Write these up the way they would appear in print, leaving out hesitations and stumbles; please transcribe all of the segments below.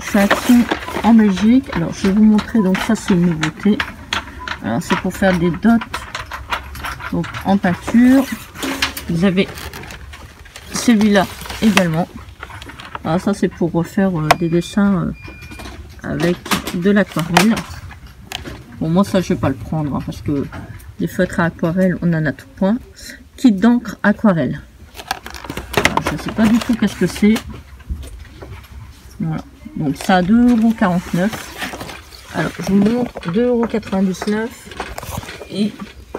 donc c'est Action en Belgique. Alors je vais vous montrer, donc ça c'est une nouveauté. Alors c'est pour faire des dots donc en peinture. Vous avez celui-là également. Alors ça c'est pour refaire des dessins avec de l'aquarelle. Bon, moi ça je vais pas le prendre hein, parce que les feutres à aquarelle on en a tout point. Kit d'encre aquarelle. Alors, je sais pas du tout qu'est-ce que c'est. Voilà. Donc ça à 2,49 €. Alors je vous montre 2,99 € et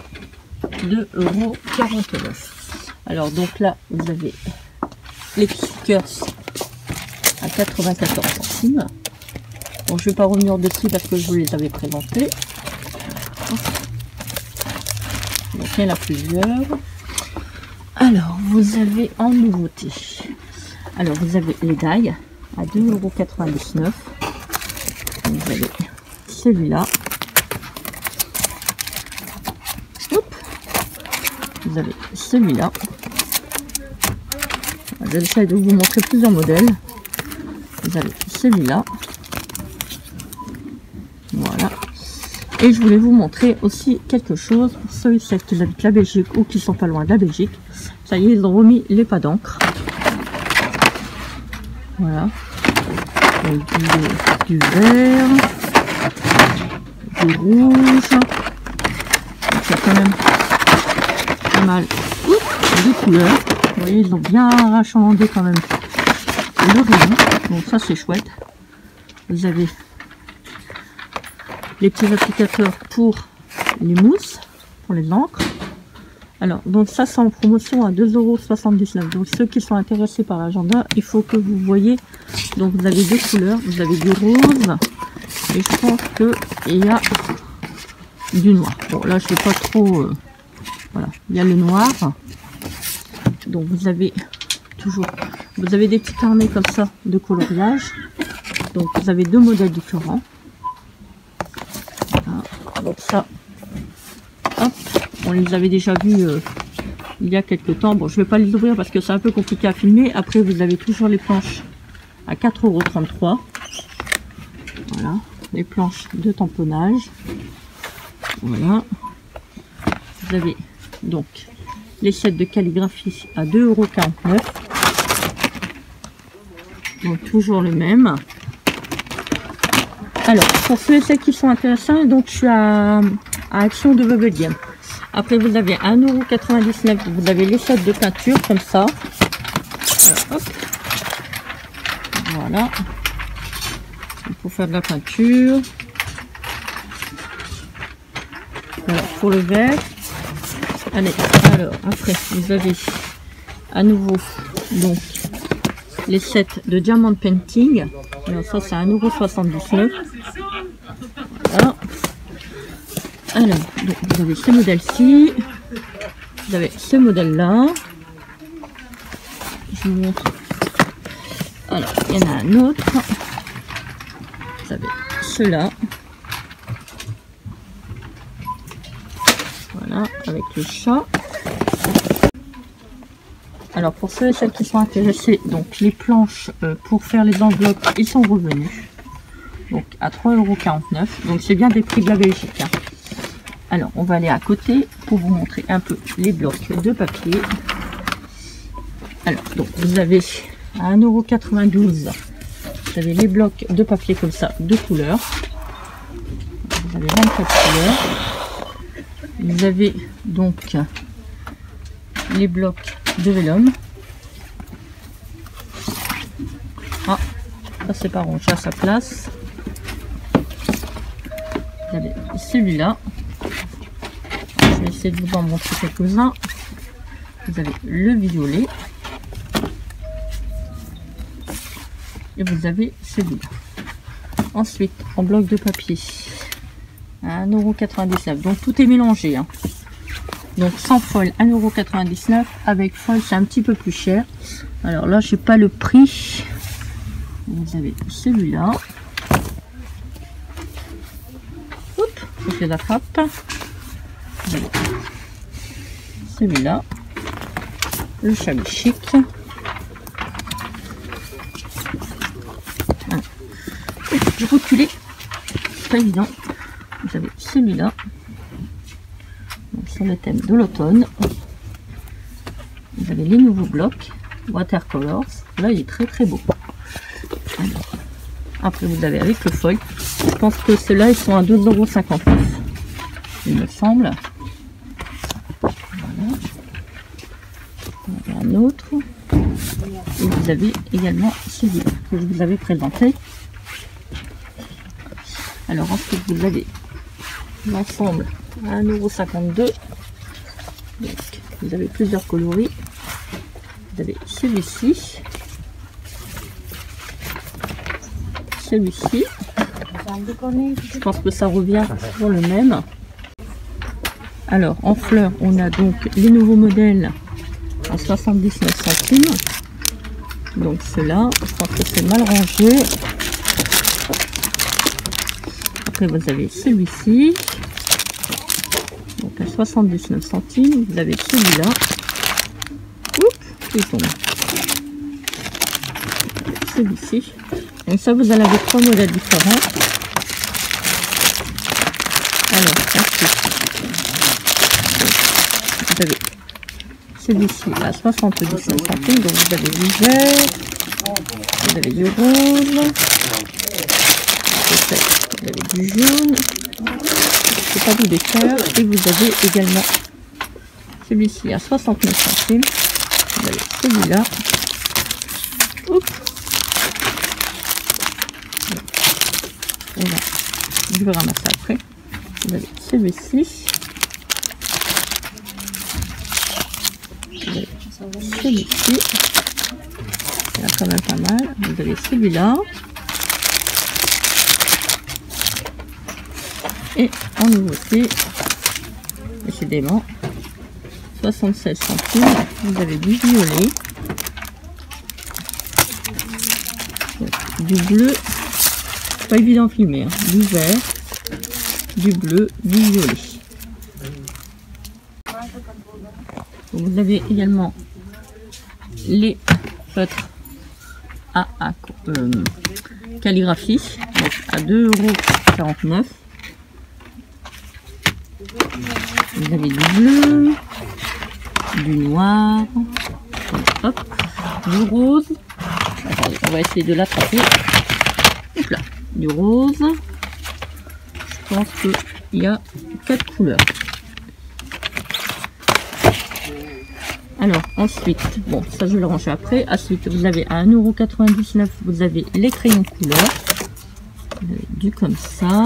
2,49 €. Alors donc là vous avez les stickers à 94 centimes. Bon, je vais pas revenir dessus parce que je vous les avais présentés. Donc il y en a plusieurs. Alors vous avez en nouveauté. Alors vous avez les die à 2,99 €. Vous avez celui-là. Vous avez celui-là. J'essaie de vous montrer plusieurs modèles. Vous avez celui-là. Voilà. Et je voulais vous montrer aussi quelque chose pour ceux et celles qui habitent la Belgique ou qui sont pas loin de la Belgique. Ça y est, ils ont remis les pas d'encre. Voilà. Donc, du vert, du rouge. C'est quand même pas mal de couleurs. Vous voyez, ils ont bien rachalandé quand même le rayon. Donc ça c'est chouette. Vous avez les petits applicateurs pour les mousses, pour les encres. Alors, donc ça c'est en promotion à 2,79 €. Donc ceux qui sont intéressés par l'agenda, il faut que vous voyez. Donc vous avez deux couleurs. Vous avez du rose et je pense qu'il y a du noir. Bon là je ne sais pas trop. Voilà, il y a le noir. Donc vous avez toujours, vous avez des petits carnets comme ça de coloriage. Donc vous avez deux modèles différents. Voilà. Donc ça, hop, on les avait déjà vus il y a quelques temps. Bon, je vais pas les ouvrir parce que c'est un peu compliqué à filmer. Après vous avez toujours les planches à 4,33 €. Voilà, les planches de tamponnage. Voilà. Vous avez donc les sets de calligraphie à 2,49 €. Donc toujours le même. Alors pour ceux et celles qui sont intéressants, donc je suis à Action de Bubble Game. Après vous avez 1,99 €. Vous avez les sets de peinture comme ça. Hop. Voilà. Pour faire de la peinture. Voilà, pour le vert. Allez, alors après vous avez à nouveau donc les sets de Diamond Painting. Alors ça c'est 1,79 €. Voilà. Alors donc vous avez ce modèle-ci, vous avez ce modèle-là. Je vous montre. Alors il y en a un autre. Vous avez ceux-là. Voilà, avec le chat. Alors pour ceux et celles qui sont intéressés, donc les planches pour faire les enveloppes, ils sont revenus. Donc à 3,49 €. Donc c'est bien des prix de la Belgique. Hein. Alors on va aller à côté pour vous montrer un peu les blocs de papier. Alors donc vous avez à 1,92 €. Vous avez les blocs de papier comme ça, de couleurs. Vous avez 24 couleurs. Vous avez donc les blocs de vélum. Ah, ça c'est pas rangé à sa place. Vous avez celui-là. Je vais essayer de vous en montrer quelques-uns. Vous avez le violet. Et vous avez celui-là. Ensuite, en bloc de papier, à 1,99 €. Donc tout est mélangé. Hein. Donc sans foil 1,99 €, avec foil c'est un petit peu plus cher. Alors là je sais pas le prix. Vous avez celui-là. Je fais la frappe. Celui-là. Le chalet chic. Je reculais, c'est pas évident. Vous avez celui-là, sur le thème de l'automne. Vous avez les nouveaux blocs watercolors. Là, il est très très beau. Alors, après, vous avez avec le foil. Je pense que ceux-là, ils sont à 2,59 €, il me semble. Voilà. Un autre. Et vous avez également celui-là que je vous avais présenté. Alors ensuite vous avez l'ensemble à 1,52 €. Donc vous avez plusieurs coloris. Vous avez celui-ci. Celui-ci. Je pense que ça revient sur le même. Alors en fleurs, on a donc les nouveaux modèles à 79 centimes. Donc ceux-là, je pense que c'est mal rangé. Après vous avez celui-ci, donc à 79 centimes. Vous avez celui-là. Oups, il tombe. Celui-ci. Donc ça, vous en avez 3 modèles différents. Alors ensuite, vous avez celui-ci à 79 centimes, donc vous avez du vert, vous avez du rose, vous avez du jaune, c'est pas du décor, et vous avez également celui-ci à 69 centimes, vous avez celui-là, voilà, je vais ramasser après, vous avez celui-ci, celui-ci, il y en a quand même pas mal. Vous avez celui-là, et en nouveauté, décidément, 76 centimes. Vous avez du violet, du bleu, pas évident à filmer, hein, du vert, du bleu, du violet. Vous avez également les feutres à calligraphie, donc à 2,49 €. Vous avez du bleu, du noir, hop, du rose. Attendez, on va essayer de l'attraper. Hop là, du rose. Je pense qu'il y a 4 couleurs. Alors ensuite, bon ça je vais le ranger après. Ensuite vous avez à 1,99 €, vous avez les crayons couleur. Vous avez du comme ça.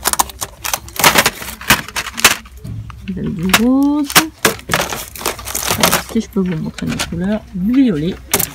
Vous avez du rose. Alors, si je peux vous montrer mes couleurs, du violet.